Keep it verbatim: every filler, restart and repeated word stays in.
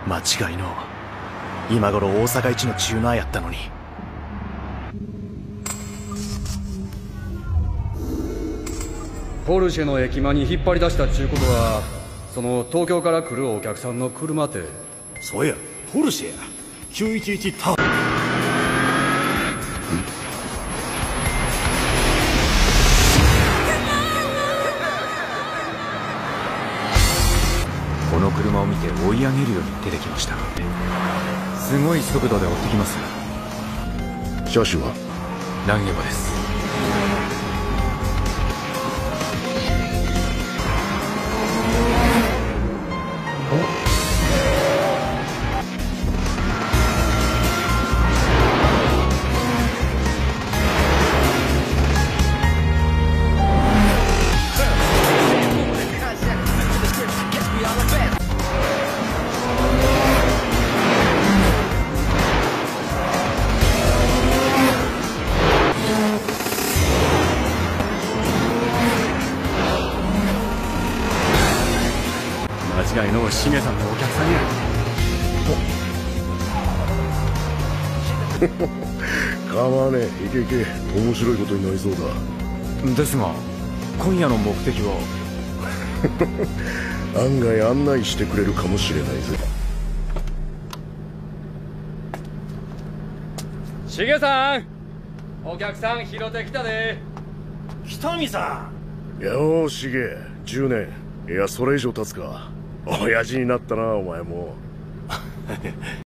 間違いのう今頃大阪一のチューナーやったのに。 ポルシェの駅間に引っ張り出したっちゅうことは、その東京から来るお客さんの車って。 そうや、ポルシェや。きゅういちいちタ。 この車を見て追い上げるように出てきました。すごい速度で追ってきます。 車種はランゲボです。 間違いのうシゲさんのお客さんや。 構わねえ、いけいけ。面白いことになりそうだ。 ですが今夜の目的は案外案内してくれるかもしれないぜ。 シゲさん、お客さん拾ってきたで。 北見さん。よーしげ、じゅうねんいやそれ以上経つか。親父になったなお前も。